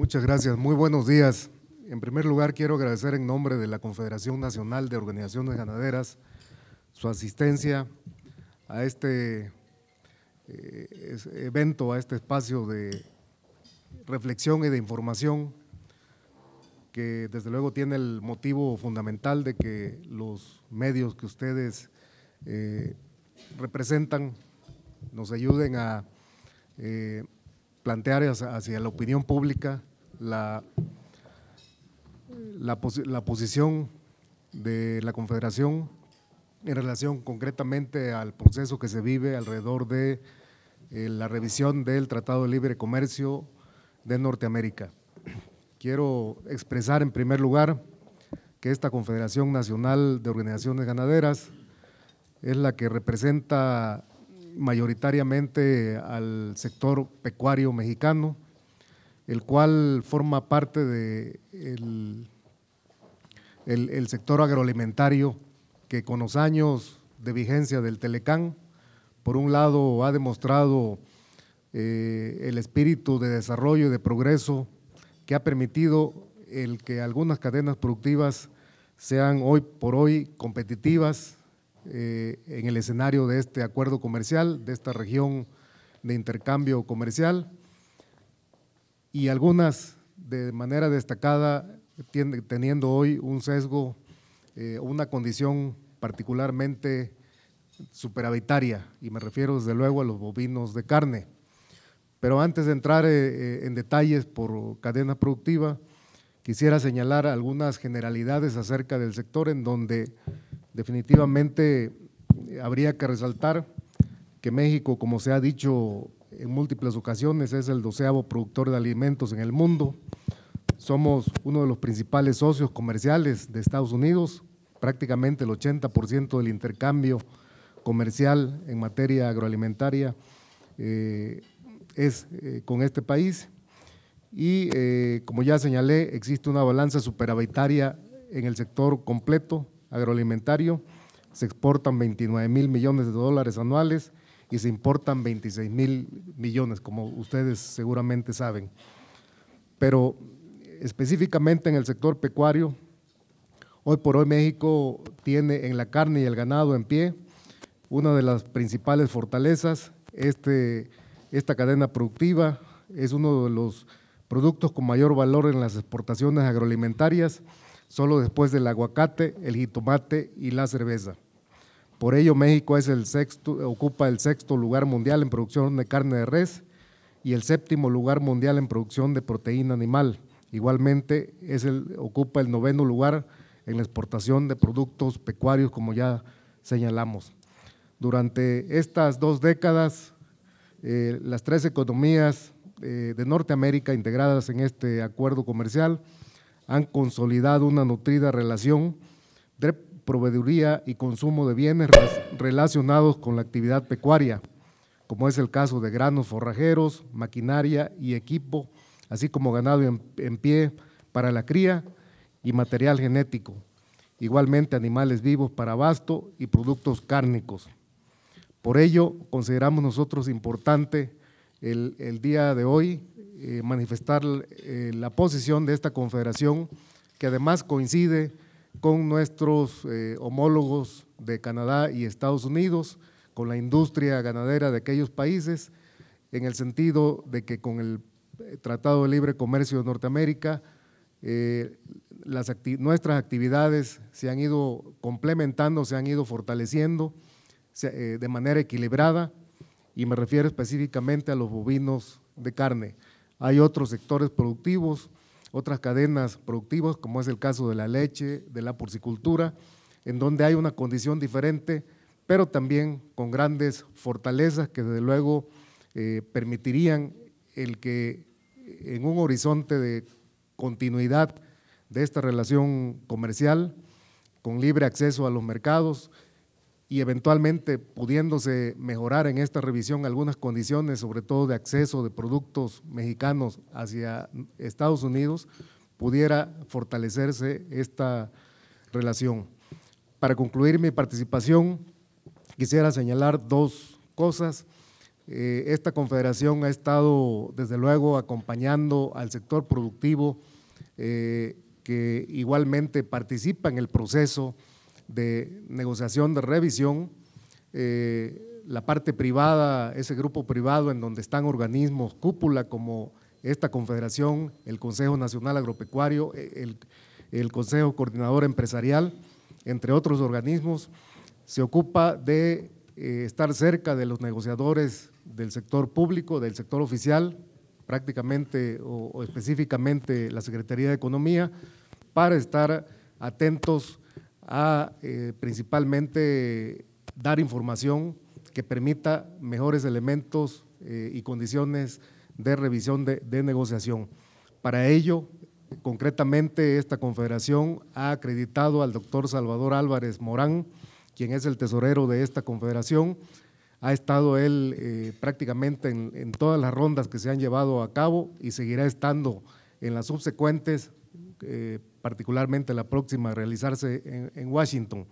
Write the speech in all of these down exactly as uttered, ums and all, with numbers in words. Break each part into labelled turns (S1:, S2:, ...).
S1: Muchas gracias, muy buenos días. En primer lugar, quiero agradecer en nombre de la Confederación Nacional de Organizaciones Ganaderas su asistencia a este eh, evento, a este espacio de reflexión y de información que desde luego tiene el motivo fundamental de que los medios que ustedes eh, representan nos ayuden a eh, plantear hacia, hacia la opinión pública la, la, pos, la posición de la Confederación en relación concretamente al proceso que se vive alrededor de eh, la revisión del Tratado de Libre Comercio de Norteamérica. Quiero expresar en primer lugar que esta Confederación Nacional de Organizaciones Ganaderas es la que representa mayoritariamente al sector pecuario mexicano, el cual forma parte del de el, el sector agroalimentario que con los años de vigencia del Telecán, por un lado ha demostrado eh, el espíritu de desarrollo y de progreso que ha permitido el que algunas cadenas productivas sean hoy por hoy competitivas eh, en el escenario de este acuerdo comercial, de esta región de intercambio comercial, y algunas de manera destacada teniendo hoy un sesgo, eh, una condición particularmente superavitaria, y me refiero desde luego a los bovinos de carne. Pero antes de entrar eh, en detalles por cadena productiva, quisiera señalar algunas generalidades acerca del sector en donde definitivamente habría que resaltar que México, como se ha dicho en múltiples ocasiones, es el doceavo productor de alimentos en el mundo. Somos uno de los principales socios comerciales de Estados Unidos, prácticamente el ochenta por ciento del intercambio comercial en materia agroalimentaria eh, es eh, con este país y eh, como ya señalé, existe una balanza superavitaria en el sector completo agroalimentario, se exportan veintinueve mil millones de dólares anuales y se importan veintiséis mil millones, como ustedes seguramente saben. Pero específicamente en el sector pecuario, hoy por hoy México tiene en la carne y el ganado en pie una de las principales fortalezas. Este, esta cadena productiva es uno de los productos con mayor valor en las exportaciones agroalimentarias, solo después del aguacate, el jitomate y la cerveza. Por ello, México es el sexto, ocupa el sexto lugar mundial en producción de carne de res y el séptimo lugar mundial en producción de proteína animal. Igualmente, es el, ocupa el noveno lugar en la exportación de productos pecuarios, como ya señalamos. Durante estas dos décadas, eh, las tres economías eh, de Norteamérica integradas en este acuerdo comercial han consolidado una nutrida relación de proveeduría y consumo de bienes relacionados con la actividad pecuaria, como es el caso de granos forrajeros, maquinaria y equipo, así como ganado en, en pie para la cría y material genético, igualmente animales vivos para abasto y productos cárnicos. Por ello, consideramos nosotros importante el, el día de hoy eh, manifestar eh, la posición de esta confederación, que además coincide con nuestros eh, homólogos de Canadá y Estados Unidos, con la industria ganadera de aquellos países, en el sentido de que con el Tratado de Libre Comercio de Norteamérica, eh, las acti- nuestras actividades se han ido complementando, se han ido fortaleciendo se, eh, de manera equilibrada, y me refiero específicamente a los bovinos de carne. Hay otros sectores productivos, otras cadenas productivas, como es el caso de la leche, de la porcicultura, en donde hay una condición diferente, pero también con grandes fortalezas que desde luego eh, permitirían el que en un horizonte de continuidad de esta relación comercial, con libre acceso a los mercados y eventualmente pudiéndose mejorar en esta revisión algunas condiciones, sobre todo de acceso de productos mexicanos hacia Estados Unidos, pudiera fortalecerse esta relación. Para concluir mi participación, quisiera señalar dos cosas. Eh, esta confederación ha estado, desde luego, acompañando al sector productivo, eh, que igualmente participa en el proceso de negociación de revisión. Eh, la parte privada, ese grupo privado en donde están organismos cúpula como esta confederación, el Consejo Nacional Agropecuario, el, el Consejo Coordinador Empresarial, entre otros organismos, se ocupa de eh, estar cerca de los negociadores del sector público, del sector oficial, prácticamente o, o específicamente la Secretaría de Economía, para estar atentos a eh, principalmente dar información que permita mejores elementos eh, y condiciones de revisión de, de negociación. Para ello, concretamente, esta confederación ha acreditado al doctor Salvador Álvarez Morán, quien es el tesorero de esta confederación. Ha estado él eh, prácticamente en, en todas las rondas que se han llevado a cabo y seguirá estando en las subsecuentes, eh, particularmente la próxima a realizarse en, en Washington.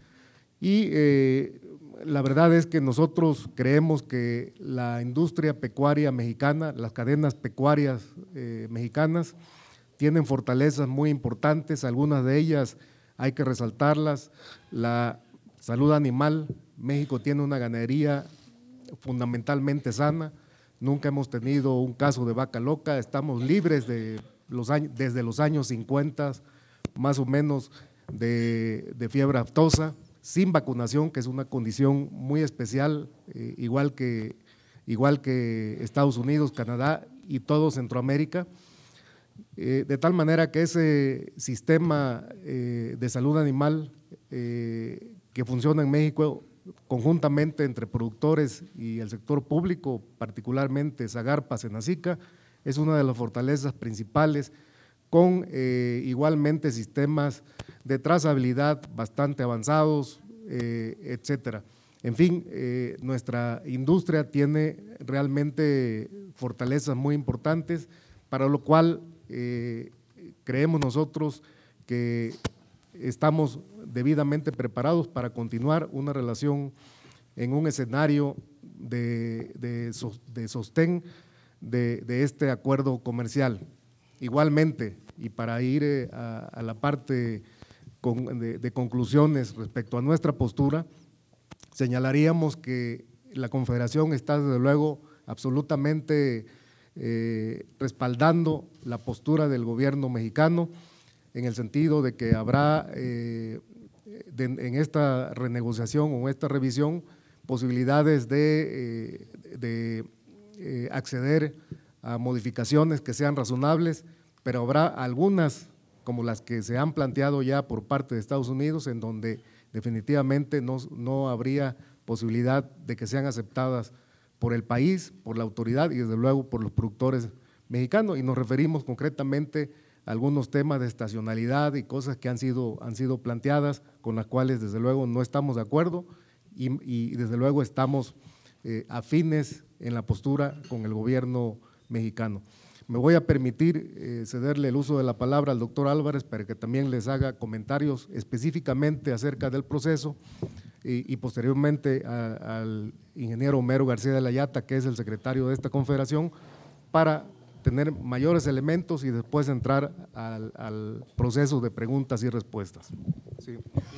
S1: Y eh, la verdad es que nosotros creemos que la industria pecuaria mexicana, las cadenas pecuarias eh, mexicanas, tienen fortalezas muy importantes, algunas de ellas hay que resaltarlas. La salud animal, México tiene una ganadería fundamentalmente sana, nunca hemos tenido un caso de vaca loca, estamos libres de los años, desde los años cincuenta, más o menos, de, de fiebre aftosa, sin vacunación, que es una condición muy especial, eh, igual que, igual que Estados Unidos, Canadá y todo Centroamérica, eh, de tal manera que ese sistema eh, de salud animal eh, que funciona en México conjuntamente entre productores y el sector público, particularmente Zagarpa, Senacica, es una de las fortalezas principales, con eh, igualmente sistemas de trazabilidad bastante avanzados, eh, etcétera. En fin, eh, nuestra industria tiene realmente fortalezas muy importantes, para lo cual eh, creemos nosotros que estamos debidamente preparados para continuar una relación en un escenario de, de, de sostén de, de este acuerdo comercial. Igualmente, y para ir eh, a, a la parte con, de, de conclusiones respecto a nuestra postura, señalaríamos que la Confederación está desde luego absolutamente eh, respaldando la postura del gobierno mexicano, en el sentido de que habrá eh, de, en esta renegociación o esta revisión posibilidades de, eh, de eh, acceder a modificaciones que sean razonables, pero habrá algunas, como las que se han planteado ya por parte de Estados Unidos, en donde definitivamente no, no habría posibilidad de que sean aceptadas por el país, por la autoridad y desde luego por los productores mexicanos, y nos referimos concretamente a algunos temas de estacionalidad y cosas que han sido, han sido planteadas, con las cuales desde luego no estamos de acuerdo y, y desde luego estamos eh, afines en la postura con el gobierno mexicano. Me voy a permitir eh, cederle el uso de la palabra al doctor Álvarez para que también les haga comentarios específicamente acerca del proceso y, y posteriormente a, al ingeniero Homero García de la Yata, que es el secretario de esta confederación, para tener mayores elementos y después entrar al, al proceso de preguntas y respuestas. Sí.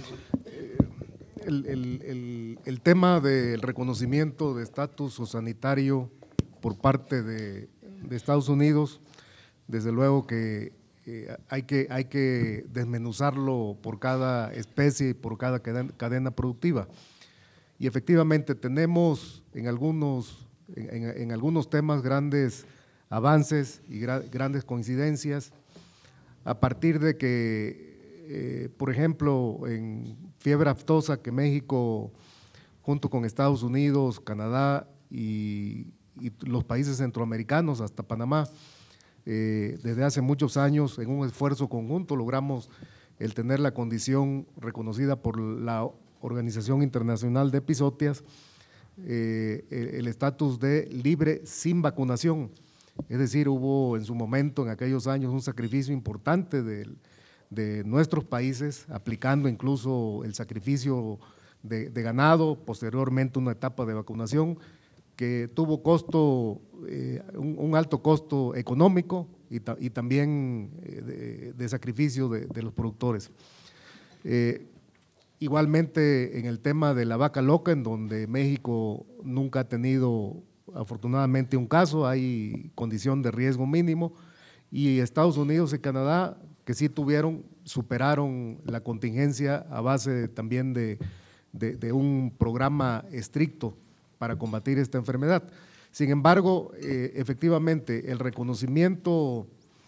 S1: El, el, el, el tema del reconocimiento de estatus sanitario por parte de, de Estados Unidos, desde luego que eh, hay que hay que desmenuzarlo por cada especie y por cada cadena, cadena productiva. Y efectivamente tenemos en algunos, en, en, en algunos temas grandes avances y gra grandes coincidencias, a partir de que, eh, por ejemplo, en fiebre aftosa, que México, junto con Estados Unidos, Canadá y, y los países centroamericanos, hasta Panamá, eh, desde hace muchos años, en un esfuerzo conjunto, logramos el tener la condición reconocida por la Organización Internacional de Epizootias, eh, el estatus de libre sin vacunación. Es decir, hubo en su momento, en aquellos años, un sacrificio importante de, de nuestros países, aplicando incluso el sacrificio de, de ganado, posteriormente una etapa de vacunación, que que tuvo costo, eh, un, un alto costo económico y, ta, y también eh, de, de sacrificio de, de los productores. Eh, igualmente en el tema de la vaca loca, en donde México nunca ha tenido afortunadamente un caso, hay condición de riesgo mínimo, y Estados Unidos y Canadá, que sí tuvieron, superaron la contingencia a base también de, de, de un programa estricto para combatir esta enfermedad. Sin embargo, eh, efectivamente, el reconocimiento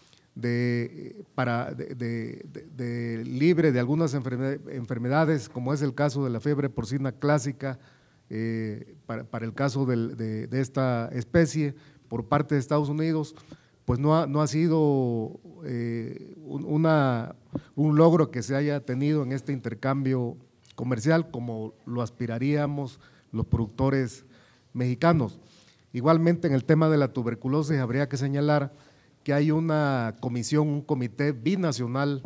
S1: de, para, de, de, de, de libre de algunas enfermedades, como es el caso de la fiebre porcina clásica, eh, para, para el caso del, de, de esta especie, por parte de Estados Unidos, pues no ha, no ha sido eh, un, una, un logro que se haya tenido en este intercambio comercial como lo aspiraríamos los productores mexicanos. Igualmente en el tema de la tuberculosis habría que señalar que hay una comisión, un comité binacional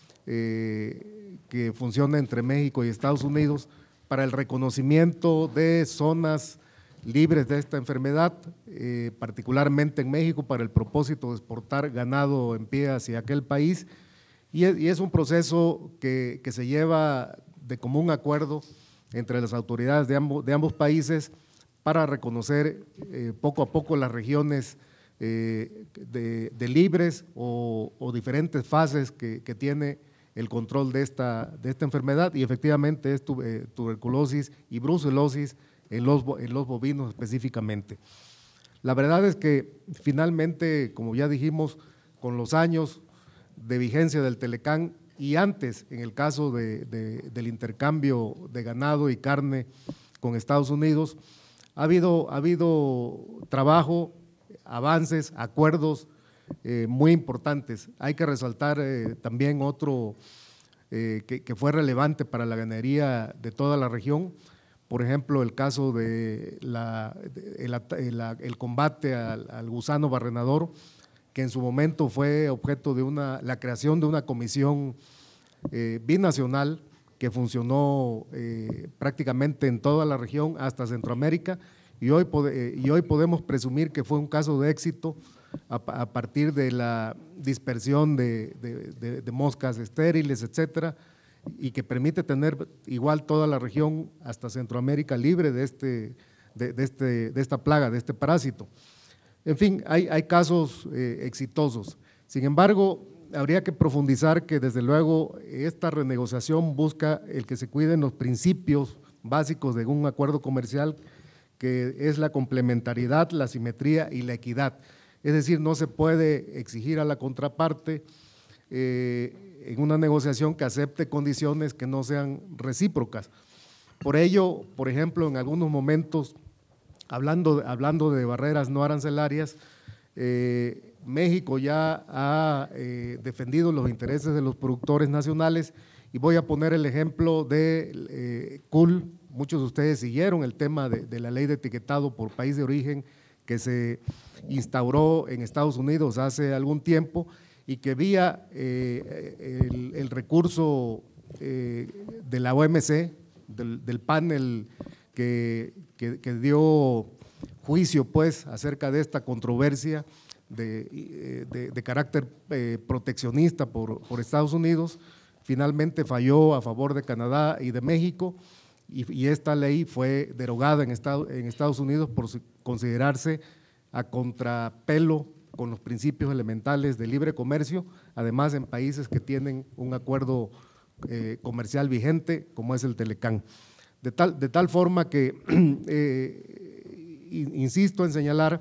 S1: eh, que funciona entre México y Estados Unidos para el reconocimiento de zonas libres de esta enfermedad, eh, particularmente en México, para el propósito de exportar ganado en pie hacia aquel país, y es, y es un proceso que, que se lleva de común acuerdo entre las autoridades de ambos, de ambos países para reconocer eh, poco a poco las regiones eh, de, de libres o, o diferentes fases que, que tiene el control de esta, de esta enfermedad, y efectivamente es tu, eh, tuberculosis y brucelosis en los, en los bovinos específicamente. La verdad es que finalmente, como ya dijimos, con los años de vigencia del Telecán y antes, en el caso de, de, del intercambio de ganado y carne con Estados Unidos, ha habido, ha habido trabajo, avances, acuerdos eh, muy importantes. Hay que resaltar eh, también otro eh, que, que fue relevante para la ganadería de toda la región, por ejemplo, el caso de la, de, el, el, el combate al, al gusano barrenador, que en su momento fue objeto de una, la creación de una comisión eh, binacional que funcionó eh, prácticamente en toda la región hasta Centroamérica, y hoy, eh, y hoy podemos presumir que fue un caso de éxito a, a partir de la dispersión de, de, de, de moscas estériles, etcétera, y que permite tener igual toda la región hasta Centroamérica libre de, este, de, de, este, de esta plaga, de este parásito. En fin, hay, hay casos eh, exitosos. Sin embargo, habría que profundizar que desde luego esta renegociación busca el que se cuiden los principios básicos de un acuerdo comercial, que es la complementariedad, la simetría y la equidad. Es decir, no se puede exigir a la contraparte eh, en una negociación que acepte condiciones que no sean recíprocas. Por ello, por ejemplo, en algunos momentos, hablando, hablando de barreras no arancelarias, eh, México ya ha eh, defendido los intereses de los productores nacionales, y voy a poner el ejemplo de eh, C U L. Muchos de ustedes siguieron el tema de, de la ley de etiquetado por país de origen que se instauró en Estados Unidos hace algún tiempo, y que vía eh, el, el recurso eh, de la O M C, del, del panel que, que, que dio juicio pues acerca de esta controversia de, de, de carácter eh, proteccionista por, por Estados Unidos, finalmente falló a favor de Canadá y de México, y, y esta ley fue derogada en, Estado, en Estados Unidos por considerarse a contrapelo con los principios elementales de libre comercio, además en países que tienen un acuerdo eh, comercial vigente como es el Telecán. De tal, de tal forma que, eh, insisto en señalar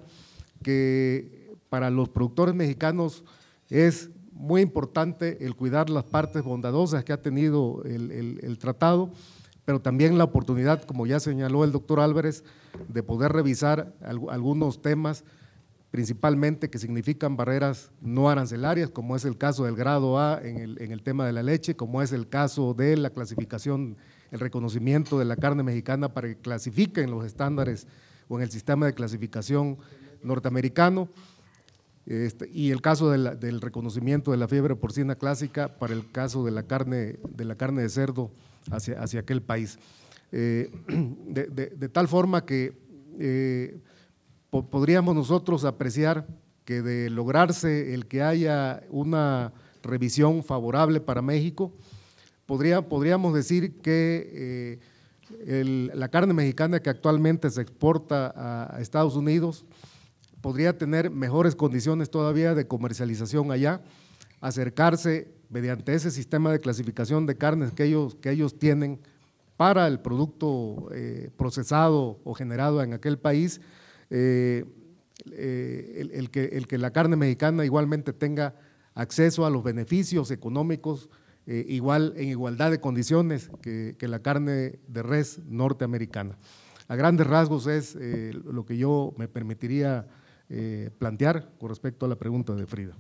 S1: que para los productores mexicanos es muy importante el cuidar las partes bondadosas que ha tenido el, el, el tratado, pero también la oportunidad, como ya señaló el doctor Álvarez, de poder revisar algunos temas, principalmente que significan barreras no arancelarias, como es el caso del grado A en el, en el tema de la leche, como es el caso de la clasificación, el reconocimiento de la carne mexicana para que clasifique en los estándares o en el sistema de clasificación norteamericano, este, y el caso de la, del reconocimiento de la fiebre porcina clásica para el caso de la carne de, la carne de cerdo hacia, hacia aquel país. Eh, de, de, de tal forma que… Eh, po podríamos nosotros apreciar que de lograrse el que haya una revisión favorable para México, podría, podríamos decir que eh, el, la carne mexicana que actualmente se exporta a, a Estados Unidos podría tener mejores condiciones todavía de comercialización allá, acercarse mediante ese sistema de clasificación de carnes que ellos, que ellos tienen para el producto eh, procesado o generado en aquel país, eh, eh, el, el, que, el que la carne mexicana igualmente tenga acceso a los beneficios económicos eh, igual, en igualdad de condiciones que, que la carne de res norteamericana. A grandes rasgos es eh, lo que yo me permitiría eh, plantear con respecto a la pregunta de Frida.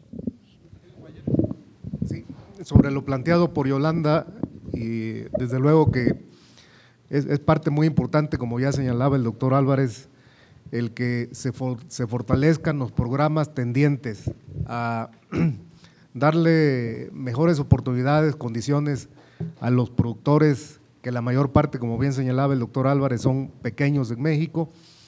S1: Sí, sobre lo planteado por Yolanda, y desde luego que es, es parte muy importante, como ya señalaba el doctor Álvarez, el que se, for, se fortalezcan los programas tendientes a darle mejores oportunidades, condiciones a los productores, que la mayor parte, como bien señalaba el doctor Álvarez, son pequeños en México,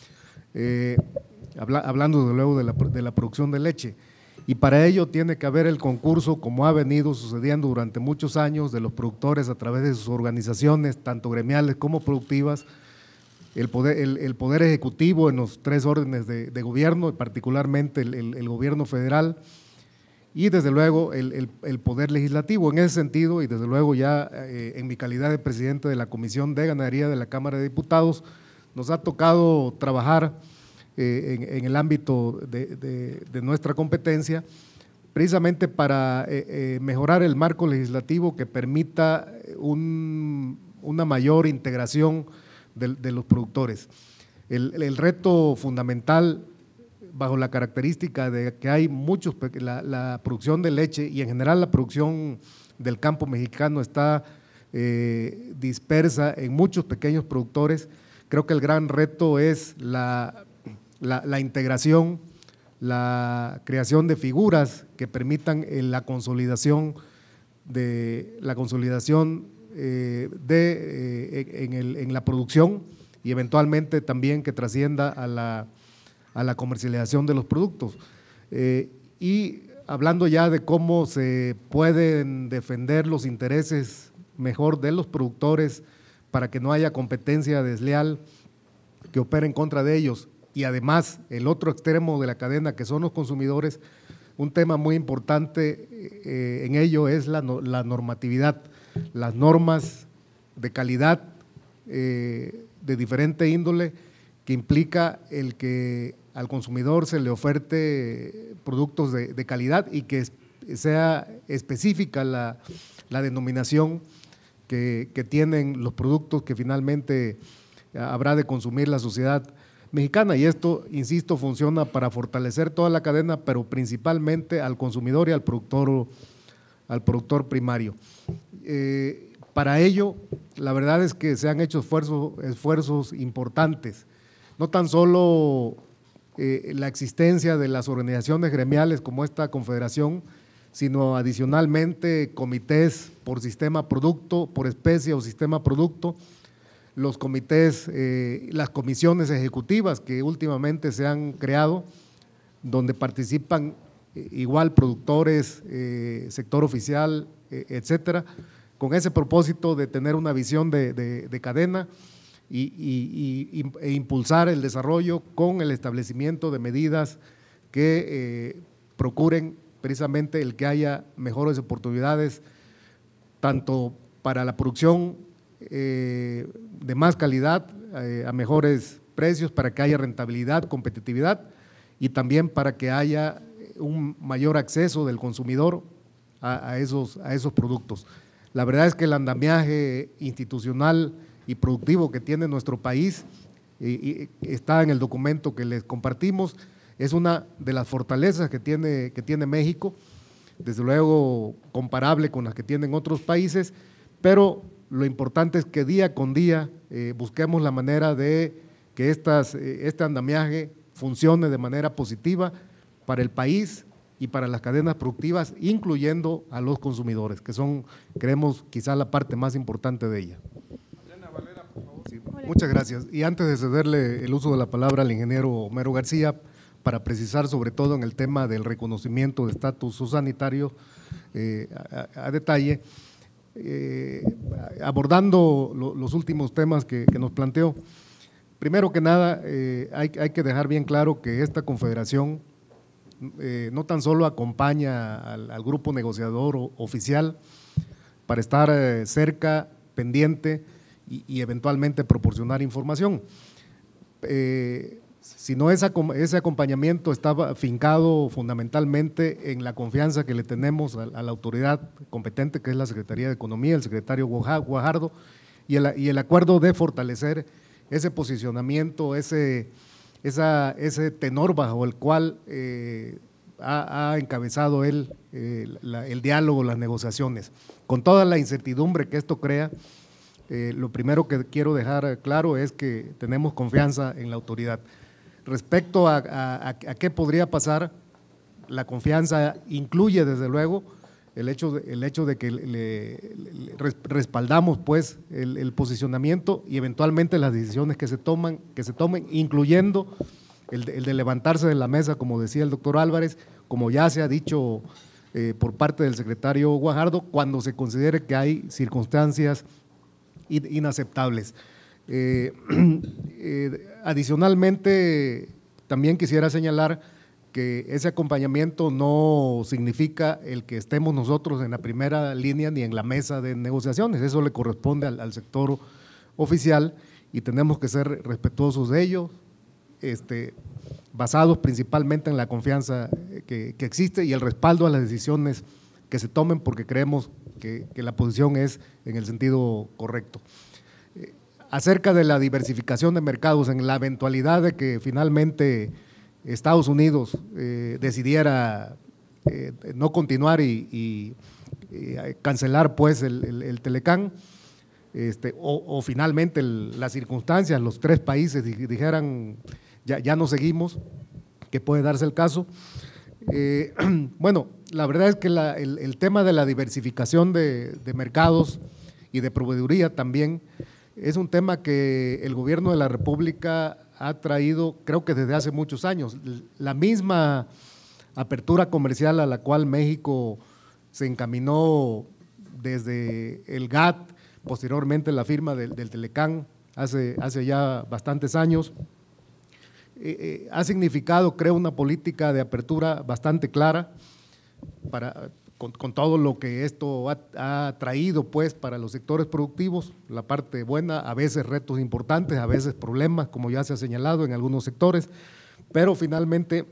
S1: eh, habla, hablando desde luego de la, de la producción de leche. Y para ello tiene que haber el concurso, como ha venido sucediendo durante muchos años, de los productores a través de sus organizaciones, tanto gremiales como productivas, el poder, el, el poder ejecutivo en los tres órdenes de, de gobierno, particularmente el, el, el gobierno federal, y desde luego el, el, el poder legislativo. En ese sentido, y desde luego ya eh, en mi calidad de presidente de la Comisión de Ganadería de la Cámara de Diputados, nos ha tocado trabajar Eh, en, en el ámbito de, de, de nuestra competencia, precisamente para eh, eh, mejorar el marco legislativo que permita un, una mayor integración de, de los productores. El, el reto fundamental, bajo la característica de que hay muchos, la, la producción de leche y en general la producción del campo mexicano está eh, dispersa en muchos pequeños productores, creo que el gran reto es la La, la integración, la creación de figuras que permitan eh, la consolidación de la consolidación eh, de eh, en, el, en la producción y eventualmente también que trascienda a la, a la comercialización de los productos. Eh, y hablando ya de cómo se pueden defender los intereses mejor de los productores para que no haya competencia desleal que opere en contra de ellos, y además el otro extremo de la cadena que son los consumidores, un tema muy importante eh, en ello es la, la normatividad, las normas de calidad eh, de diferente índole que implica el que al consumidor se le oferte productos de, de calidad y que sea específica la, la denominación que, que tienen los productos que finalmente habrá de consumir la sociedad mexicana, y esto, insisto, funciona para fortalecer toda la cadena, pero principalmente al consumidor y al productor, al productor primario. Eh, para ello, la verdad es que se han hecho esfuerzos, esfuerzos importantes, no tan solo eh, la existencia de las organizaciones gremiales como esta confederación, sino adicionalmente comités por sistema producto, por especie o sistema producto, los comités, eh, las comisiones ejecutivas que últimamente se han creado, donde participan eh, igual productores, eh, sector oficial, eh, etcétera, con ese propósito de tener una visión de, de, de cadena y, y, y, e impulsar el desarrollo con el establecimiento de medidas que eh, procuren precisamente el que haya mejores oportunidades, tanto para la producción Eh, de más calidad, eh, a mejores precios, para que haya rentabilidad, competitividad y también para que haya un mayor acceso del consumidor a, a, esos, a esos productos. La verdad es que el andamiaje institucional y productivo que tiene nuestro país y, y está en el documento que les compartimos, es una de las fortalezas que tiene, que tiene México, desde luego comparable con las que tienen otros países, pero lo importante es que día con día eh, busquemos la manera de que estas, eh, este andamiaje funcione de manera positiva para el país y para las cadenas productivas, incluyendo a los consumidores, que son, creemos, quizá la parte más importante de ella.
S2: Elena Valera, por favor. Sí.
S1: Muchas gracias. Y antes de cederle el uso de la palabra al ingeniero Homero García, para precisar sobre todo en el tema del reconocimiento de estatus sanitario eh, a, a detalle, eh, abordando lo, los últimos temas que, que nos planteó. Primero que nada, eh, hay, hay que dejar bien claro que esta confederación eh, no tan solo acompaña al, al grupo negociador o, oficial para estar eh, cerca, pendiente y, y eventualmente proporcionar información, eh, sino esa, ese acompañamiento estaba fincado fundamentalmente en la confianza que le tenemos a, a la autoridad competente, que es la Secretaría de Economía, el secretario Guajardo, y el, y el acuerdo de fortalecer ese posicionamiento, ese, esa, ese tenor bajo el cual eh, ha, ha encabezado él eh, la, el diálogo, las negociaciones. Con toda la incertidumbre que esto crea, eh, lo primero que quiero dejar claro es que tenemos confianza en la autoridad. Respecto a, a, a qué podría pasar, la confianza incluye desde luego el hecho de, el hecho de que le, le respaldamos pues el, el posicionamiento y eventualmente las decisiones que se toman, que se tomen, incluyendo el de, el de levantarse de la mesa, como decía el doctor Álvarez, como ya se ha dicho eh, por parte del secretario Guajardo, cuando se considere que hay circunstancias inaceptables. Eh, eh, adicionalmente, también quisiera señalar que ese acompañamiento no significa el que estemos nosotros en la primera línea ni en la mesa de negociaciones, eso le corresponde al, al sector oficial y tenemos que ser respetuosos de ello, este, basados principalmente en la confianza que, que existe y el respaldo a las decisiones que se tomen, porque creemos que, que la posición es en el sentido correcto. Eh, acerca de la diversificación de mercados, en la eventualidad de que finalmente Estados Unidos eh, decidiera eh, no continuar y, y, y cancelar pues el, el, el Telecán, este, o, o finalmente el, las circunstancias, los tres países dijeran ya, ya no seguimos, que puede darse el caso. Eh, bueno, la verdad es que la, el, el tema de la diversificación de, de mercados y de proveeduría también es un tema que el gobierno de la República ha traído, creo que desde hace muchos años. La misma apertura comercial a la cual México se encaminó desde el G A T, posteriormente la firma del, del Telecán, hace, hace ya bastantes años, eh, eh, ha significado, creo, una política de apertura bastante clara para… Con, con todo lo que esto ha, ha traído pues para los sectores productivos, la parte buena, a veces retos importantes, a veces problemas, como ya se ha señalado en algunos sectores, pero finalmente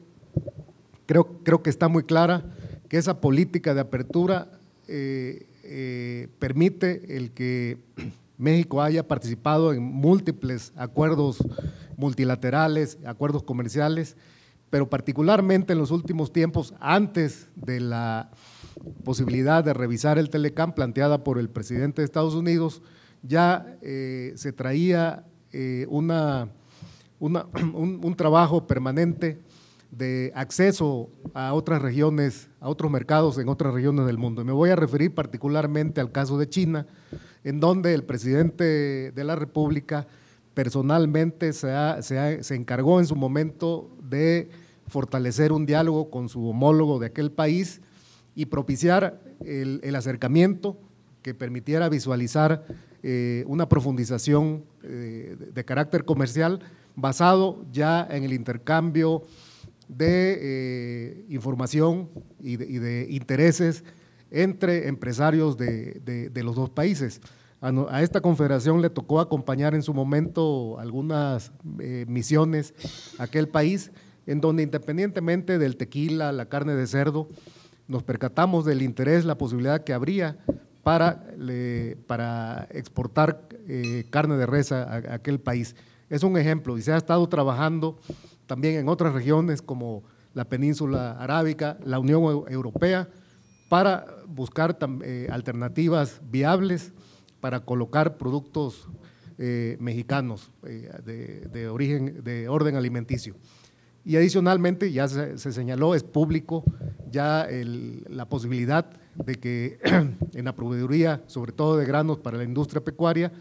S1: creo, creo que está muy clara que esa política de apertura eh, eh, permite el que México haya participado en múltiples acuerdos multilaterales, acuerdos comerciales, pero particularmente en los últimos tiempos, antes de la posibilidad de revisar el Telecán planteada por el presidente de Estados Unidos, ya eh, se traía eh, una, una, un, un trabajo permanente de acceso a otras regiones, a otros mercados en otras regiones del mundo. Y me voy a referir particularmente al caso de China, en donde el presidente de la República personalmente se, ha, se, ha, se encargó en su momento de fortalecer un diálogo con su homólogo de aquel país y propiciar el, el acercamiento que permitiera visualizar eh, una profundización eh, de, de carácter comercial basado ya en el intercambio de eh, información y de, y de intereses entre empresarios de, de, de los dos países. A, no, a esta confederación le tocó acompañar en su momento algunas eh, misiones a aquel país, en donde independientemente del tequila, la carne de cerdo, nos percatamos del interés, la posibilidad que habría para, le, para exportar eh, carne de res a, a aquel país. Es un ejemplo y se ha estado trabajando también en otras regiones como la península arábica, la Unión Europea, para buscar eh, alternativas viables para colocar productos eh, mexicanos eh, de, de origen, de orden alimenticio. Y adicionalmente, ya se, se señaló, es público ya el, la posibilidad de que en la proveeduría, sobre todo de granos para la industria pecuaria,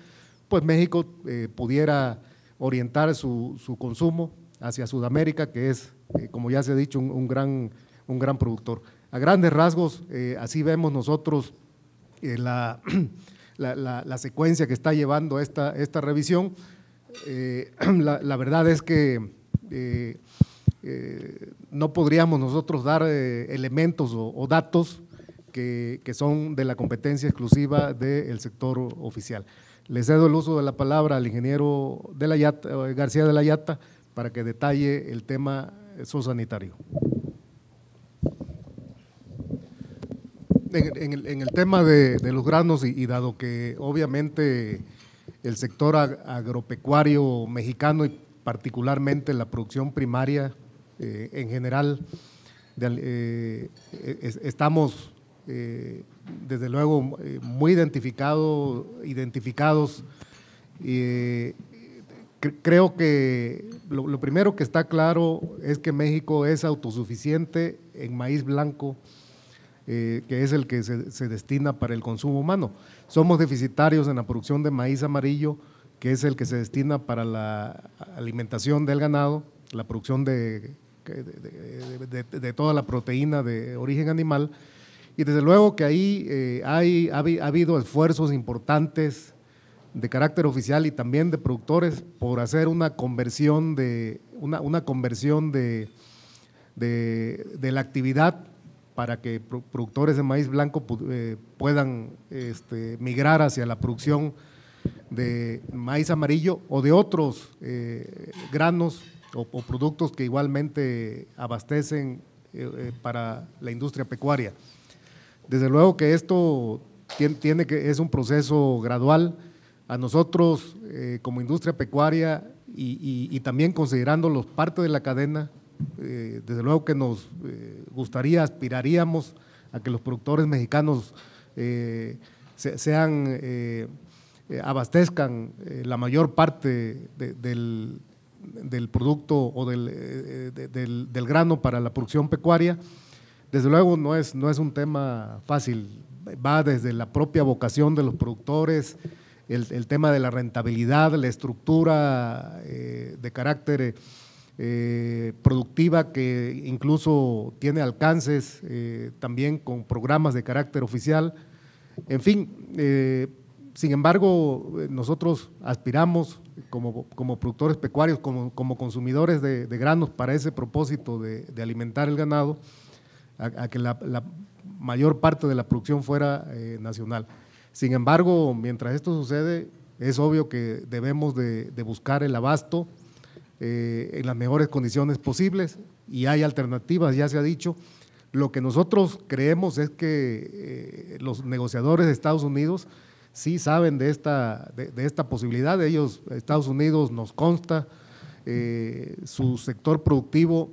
S1: pues México eh, pudiera orientar su, su consumo hacia Sudamérica, que es, eh, como ya se ha dicho, un, un, gran, un gran productor. A grandes rasgos, eh, así vemos nosotros eh, la, la, la, la secuencia que está llevando esta, esta revisión. Eh, la, la verdad es que eh, eh, no podríamos nosotros dar eh, elementos o, o datos que, que son de la competencia exclusiva del sector oficial. Le cedo el uso de la palabra al ingeniero de la Yata, García de la Yata, para que detalle el tema zoosanitario. En, en, el, en el tema de, de los granos, y, y dado que obviamente el sector ag, agropecuario mexicano y particularmente la producción primaria eh, en general, de, eh, es, estamos eh, desde luego eh, muy identificado, identificados. Eh, creo que lo, lo primero que está claro es que México es autosuficiente en maíz blanco, Eh, que es el que se, se destina para el consumo humano. Somos deficitarios en la producción de maíz amarillo, que es el que se destina para la alimentación del ganado, la producción de, de, de, de, de toda la proteína de origen animal, y desde luego que ahí eh, hay, ha, ha habido esfuerzos importantes de carácter oficial y también de productores por hacer una conversión de, una, una conversión de, de, de la actividad para que productores de maíz blanco eh, puedan este, migrar hacia la producción de maíz amarillo o de otros eh, granos o, o productos que igualmente abastecen eh, eh, para la industria pecuaria. Desde luego que esto tiene, tiene que, es un proceso gradual. A nosotros eh, como industria pecuaria y, y, y también considerándolos parte de la cadena, Eh, desde luego que nos eh, gustaría, aspiraríamos a que los productores mexicanos eh, se, sean, eh, eh, abastezcan eh, la mayor parte de, del, del producto o del, eh, de, del, del grano para la producción pecuaria. Desde luego no es, no es un tema fácil, va desde la propia vocación de los productores, el, el tema de la rentabilidad, la estructura eh, de carácter Eh, productiva que incluso tiene alcances eh, también con programas de carácter oficial. En fin, eh, sin embargo, nosotros aspiramos como, como productores pecuarios, como, como consumidores de, de granos para ese propósito de, de alimentar el ganado, a, a que la, la mayor parte de la producción fuera eh, nacional. Sin embargo, mientras esto sucede, es obvio que debemos de, de buscar el abasto Eh, en las mejores condiciones posibles, y hay alternativas, ya se ha dicho. Lo que nosotros creemos es que eh, los negociadores de Estados Unidos sí saben de esta, de, de esta posibilidad. Ellos, Estados Unidos, nos consta, eh, su sector productivo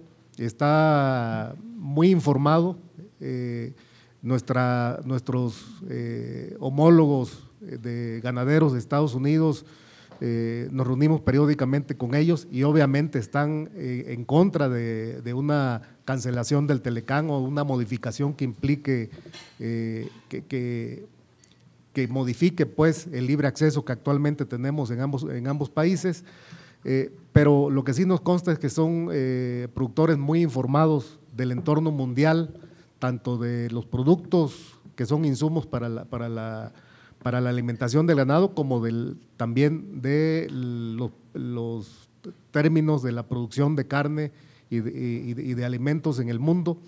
S1: está muy informado, eh, nuestra, nuestros eh, homólogos de ganaderos de Estados Unidos Eh, nos reunimos periódicamente con ellos y obviamente están eh, en contra de, de una cancelación del Telecán o una modificación que implique, eh, que, que, que modifique pues el libre acceso que actualmente tenemos en ambos, en ambos países, eh, pero lo que sí nos consta es que son eh, productores muy informados del entorno mundial, tanto de los productos que son insumos para la, para la para la alimentación del ganado, como del, también de los, los términos de la producción de carne y de, y de, y de alimentos en el mundo,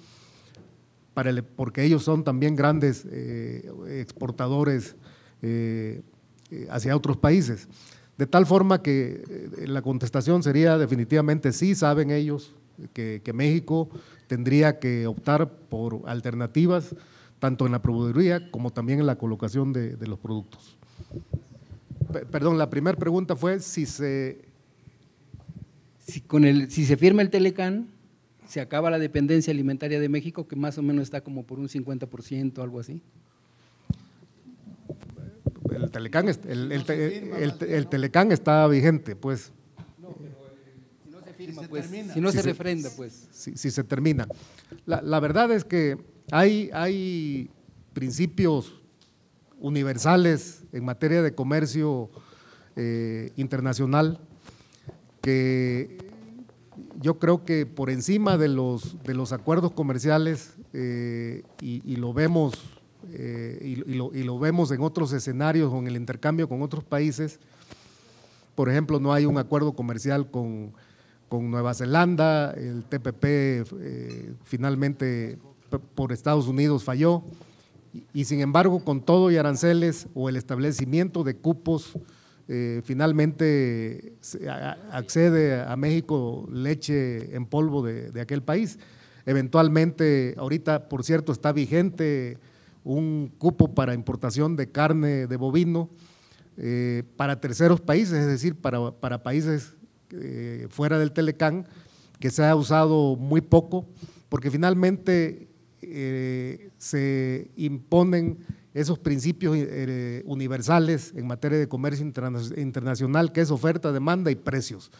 S1: para el, porque ellos son también grandes eh, exportadores eh, hacia otros países. De tal forma que eh, la contestación sería definitivamente sí, saben ellos que, que México tendría que optar por alternativas, tanto en la proveeduría como también en la colocación de, de los productos. P- perdón, la primera pregunta fue si se…
S2: Si, con el, si se firma el Telecán, se acaba la dependencia alimentaria de México, que más o menos está como por un cincuenta por ciento, algo así.
S1: El Telecán, el, el, el, el, el Telecán está vigente, pues.
S2: No, pero si no se firma, pues, si no se refrenda, pues.
S1: Si, si se termina. La, la verdad es que Hay, hay principios universales en materia de comercio eh, internacional que yo creo que por encima de los, de los acuerdos comerciales, eh, y, y lo vemos eh, y, y, lo, y lo vemos en otros escenarios, con el intercambio con otros países. Por ejemplo, no hay un acuerdo comercial con, con Nueva Zelanda, el T P P eh, finalmente por Estados Unidos falló, y, y sin embargo con todo y aranceles o el establecimiento de cupos, eh, finalmente se, a, accede a México leche en polvo de, de aquel país. Eventualmente, ahorita por cierto está vigente un cupo para importación de carne de bovino eh, para terceros países, es decir, para, para países eh, fuera del Telecán, que se ha usado muy poco, porque finalmente eh, se imponen esos principios eh, universales en materia de comercio interna internacional, que es oferta, demanda y precios.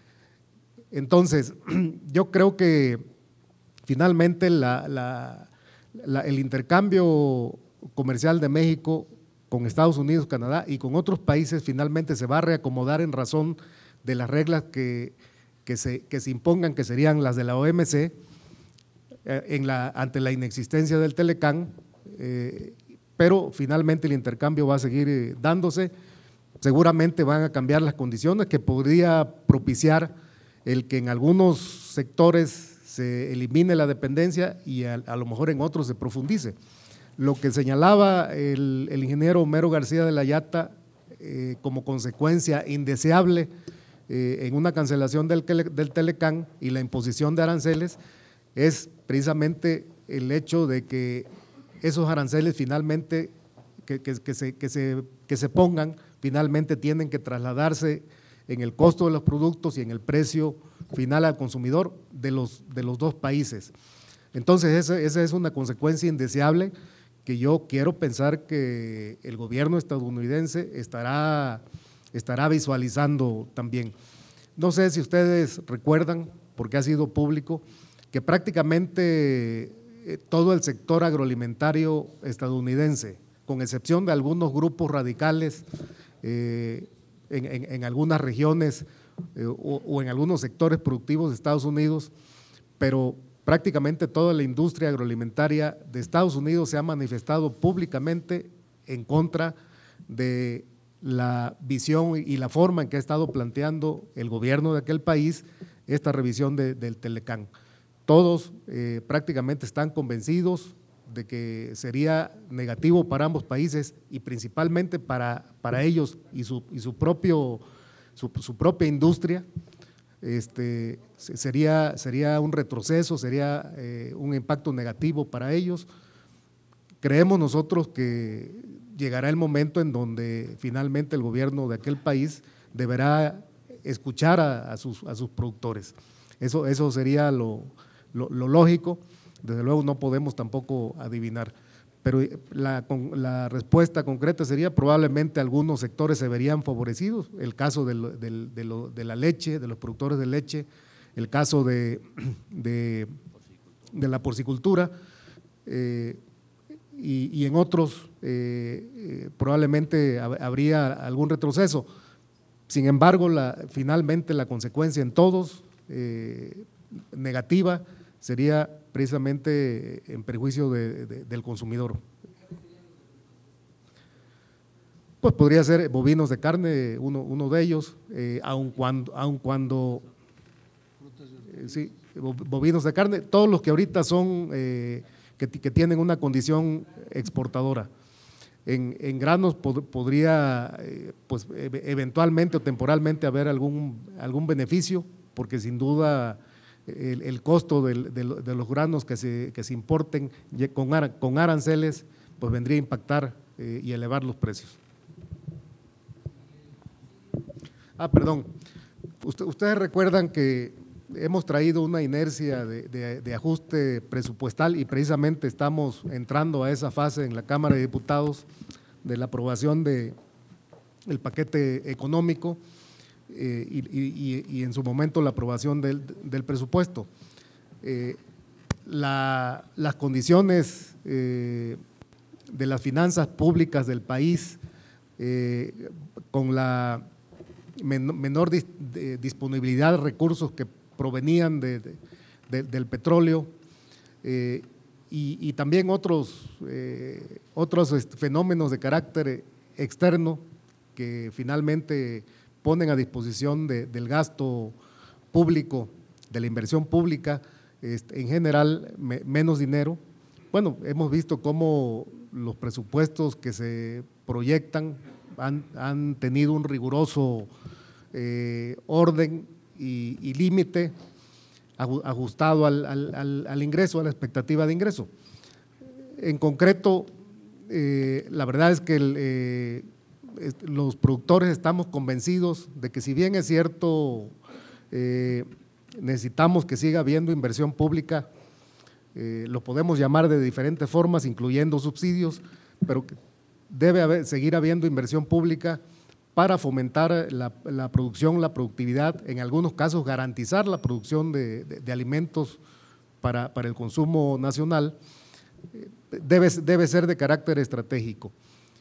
S1: Entonces, yo creo que finalmente la, la, la, el intercambio comercial de México con Estados Unidos, Canadá y con otros países finalmente se va a reacomodar en razón de las reglas que, que, se, que se impongan, que serían las de la O M C, eh, en la, ante la inexistencia del Telecán, eh, pero finalmente el intercambio va a seguir eh, dándose. Seguramente van a cambiar las condiciones, que podría propiciar el que en algunos sectores se elimine la dependencia y a, a lo mejor en otros se profundice. Lo que señalaba el, el ingeniero Homero García de la Yata eh, como consecuencia indeseable eh, en una cancelación del, del Telecán y la imposición de aranceles es precisamente el hecho de que esos aranceles finalmente que, que, que, se, que, se, que se pongan finalmente tienen que trasladarse en el costo de los productos y en el precio final al consumidor de los, de los dos países. Entonces esa, esa es una consecuencia indeseable que yo quiero pensar que el gobierno estadounidense estará, estará visualizando también. No sé si ustedes recuerdan, porque ha sido público, que prácticamente todo el sector agroalimentario estadounidense, con excepción de algunos grupos radicales eh, en, en, en algunas regiones eh, o, o en algunos sectores productivos de Estados Unidos, pero prácticamente toda la industria agroalimentaria de Estados Unidos se ha manifestado públicamente en contra de la visión y la forma en que ha estado planteando el gobierno de aquel país esta revisión de, del Telecán. Todos eh, prácticamente están convencidos de que sería negativo para ambos países y principalmente para, para ellos y su, y su, propio, su, su propia industria. Este, sería, sería un retroceso, sería eh, un impacto negativo para ellos. Creemos nosotros que llegará el momento en donde finalmente el gobierno de aquel país deberá escuchar a, a, sus, a sus productores. Eso, eso sería lo, lo, lo lógico, desde luego no podemos tampoco adivinar, pero la, la respuesta concreta sería probablemente algunos sectores se verían favorecidos, el caso de, lo, de, de, lo, de la leche, de los productores de leche, el caso de, de, de la porcicultura, eh, y, y en otros eh, eh, probablemente habría algún retroceso. Sin embargo, la, finalmente la consecuencia en todos eh, negativa sería precisamente en perjuicio de, de, del consumidor. Pues podría ser bovinos de carne, uno, uno de ellos, eh, aun cuando, aun cuando eh, sí, bovinos de carne, todos los que ahorita son, eh, que, que tienen una condición exportadora. En, en granos pod, podría, eh, pues eventualmente o temporalmente haber algún, algún beneficio, porque sin duda el, el costo del, de, de los granos que se, que se importen con, ar, con aranceles, pues vendría a impactar eh, y elevar los precios. Ah, perdón, Usted, ustedes recuerdan que hemos traído una inercia de, de, de ajuste presupuestal y precisamente estamos entrando a esa fase en la Cámara de Diputados de la aprobación de, del paquete económico eh, y, y, y en su momento la aprobación del, del presupuesto. Eh, la, las condiciones eh, de las finanzas públicas del país eh, con la men, menor dis, de, disponibilidad de recursos que provenían de, de, de, del petróleo, eh, y, y también otros, eh, otros este, fenómenos de carácter externo que finalmente ponen a disposición de, del gasto público, de la inversión pública, este, en general me, menos dinero. Bueno, hemos visto cómo los presupuestos que se proyectan han, han tenido un riguroso eh, orden y, y límite ajustado al, al, al, al ingreso, a la expectativa de ingreso. En concreto, eh, la verdad es que el, eh, los productores estamos convencidos de que si bien es cierto, eh, necesitamos que siga habiendo inversión pública, eh, lo podemos llamar de diferentes formas, incluyendo subsidios, pero que debe haber, seguir habiendo inversión pública para fomentar la, la producción, la productividad, en algunos casos garantizar la producción de, de, de alimentos para, para el consumo nacional, eh, debe, debe ser de carácter estratégico.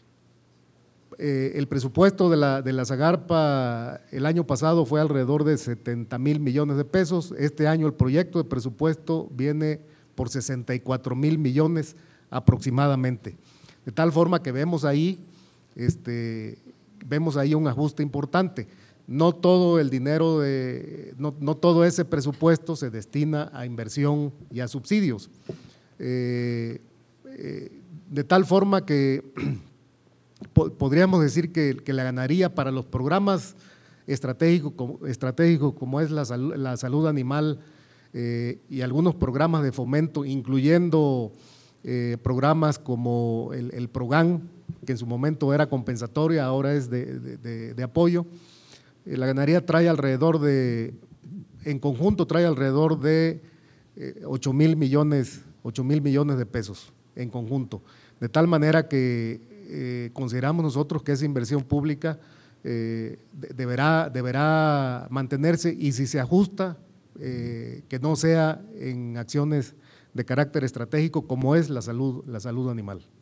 S1: Eh, el presupuesto de la, de la Zagarpa el año pasado fue alrededor de setenta mil millones de pesos, este año el proyecto de presupuesto viene por sesenta y cuatro mil millones aproximadamente, de tal forma que vemos ahí, este, vemos ahí un ajuste importante. No todo el dinero, de, no, no todo ese presupuesto se destina a inversión y a subsidios, eh, eh, de tal forma que podríamos decir que, que la ganaría para los programas estratégicos como, estratégicos como es la salud, la salud animal eh, y algunos programas de fomento, incluyendo eh, programas como el, el PROGAN, que en su momento era compensatoria, ahora es de, de, de, de apoyo, eh, la ganaría trae alrededor de, en conjunto trae alrededor de eh, ocho mil millones, ocho mil millones de pesos en conjunto, de tal manera que Eh, consideramos nosotros que esa inversión pública eh, de, deberá, deberá mantenerse y si se ajusta, eh, que no sea en acciones de carácter estratégico como es la salud, la salud animal.